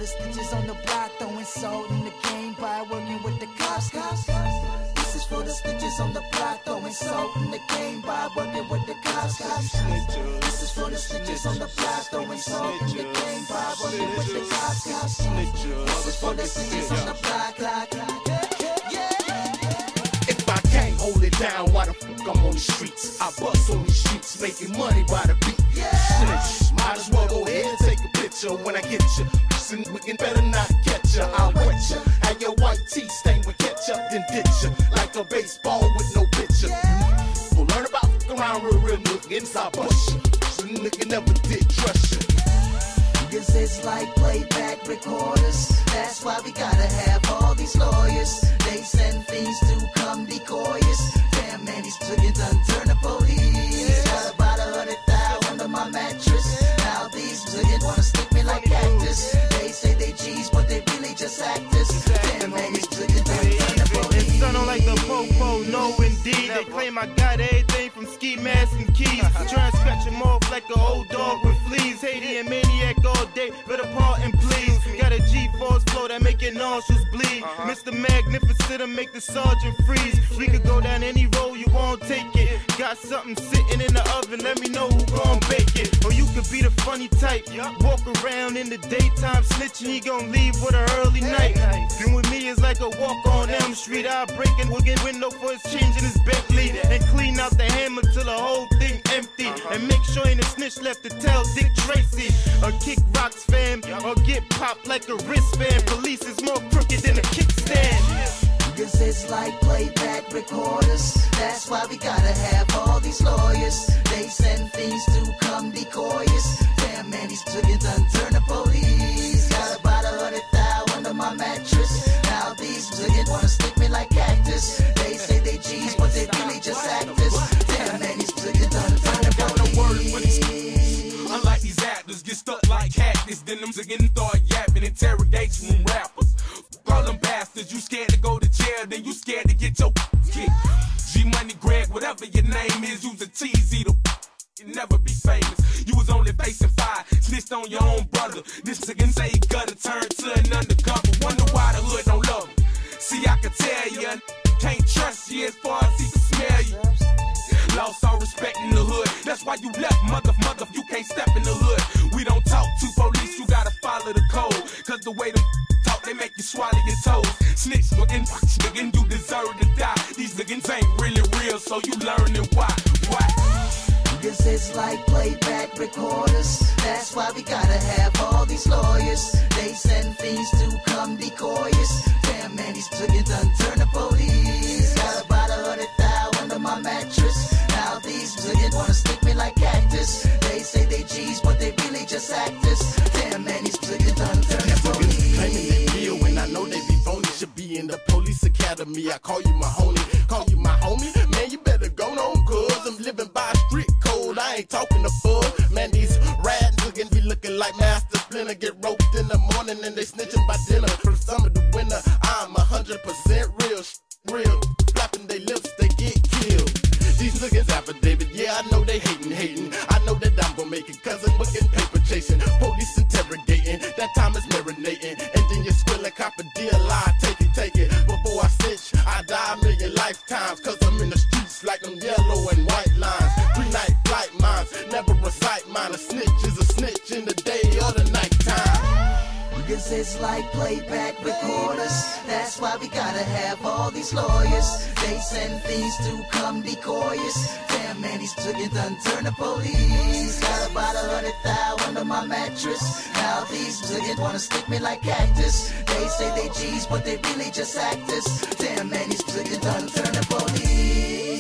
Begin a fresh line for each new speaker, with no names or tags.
the snitches on the block throwing salt in the game by working with the cops. This is for the snitches on the block throwing salt in the game by working with the cops. This is for the snitches on the block throwing salt in the game by working with the cops. This is for the snitches on the block.
If I can't hold it down, why the fuck I'm on the streets? I bust on these streets, making money by the beat. Snitch, might as well go ahead and take a picture when I get you. We can better not catch ya. I'll wet ya, and your white tee stained with ketchup, then ditch ya like a baseball with no pitcher. We'll learn about around real nigga inside bush ya. So nigga never did trust ya.
Cause it's like playback recorders. That's why we gotta have all these lawyers. They send fiends to come decoy us. Damn man, these chickens done turn the police. Got about 100,000 under my mattress. Now these chickens wanna stick me like cactus. They say they G's, but they really just actors. Damn man, these chickens done turn the police.
It's sounding like the popo, no indeed. They claim I got everything from ski masks and keys. Trying to scratch them off like an old dog with fleas. Haiti and maniac all day, better pardon please. Got a G-force flow that make your nostrils bleed. Mr. Magnificent, make the sergeant freeze. We could go down any road, you won't take it. Got something sitting in the oven, let me know who gon' bake it. Or you could be the funny type, walk around in the daytime snitching, he gon' leave with an early night. Been with me is like a walk on Elm Street. I'll break and we'll get window for his change in his Bentley. And clean out the hammer till the whole thing empty. And make sure ain't a snitch left to tell Dick Tracy. Or kick rocks fam, or get popped like a wristband. Police is more crooked than a kickstand.
Cause it's like playback recorders. That's why we gotta have all these lawyers. They send fiends to come decoy us. Damn man, these chickens done turn the police. Got about 100,000 under my mattress. Now these chickens wanna stick me like cactus. They say they G's, but they really just actors. Damn man, these chickens done turn the police.
Unlike these actors, get stuck like cactus. Then them again start yapping, interrogation from rappers. All them bastards, you scared to go to jail, then you scared to get your kicked. G-Money, Greg, whatever your name is, use a TZ to you never be famous. You was only facing fire, snitched on your own brother. This again say he gonna turn to an undercover. Wonder why the hood don't love him. See, I can tell you, can't trust you as far as he can smell you. Lost all respect in the hood. That's why you left, mother, you can't step in the hood. We don't talk to police, you gotta follow the code. Cause the way them talk, they make you swallow your toes. Snitch looking, you deserve to die. These niggas ain't really real, so you learning why.
Cause it's like playback recorders. That's why we gotta have all these lawyers. They send fiends to come decoy us. Damn man, these chickens done turn the police. Got about 100,000 under my mattress. Now these chickens wanna stick me like cactus. They say they G's, but they really just actors. Damn man, these chickens done turn the police.
Claiming they real when I know they be phony. Should be in the police academy. I call you my homie, call you my homie. Man, you better go on, cuz I'm living by a strict code. I ain't talking to fun. Man, these rats be looking like Master Splinter. Get roped in the morning and they snitching by dinner. From summer to winter, I'm 100% real. Flapping their lips, they get killed. These niggas affidavit, yeah, I know they hating. I know that I'm gonna make it, cause I'm booking paper chasing. Police interrogating, that time is marinating. And then you squill a cop a deal, I take it. Before I snitch, I die a million lifetimes. Cause I'm in the streets like them yellow and white lines. 3-night flight mines, never recite mine. A snitch is a snitch in the day or the nighttime.
Cause it's like playback recorders. That's why we gotta have all these lawyers. They send fiends to come decoy us. Damn man, these chickens done turn the police. Got about 100,000 under my mattress. Now these chickens wanna stick me like cactus. They say they G's, but they really just actors. Damn man, these chickens done turn the police.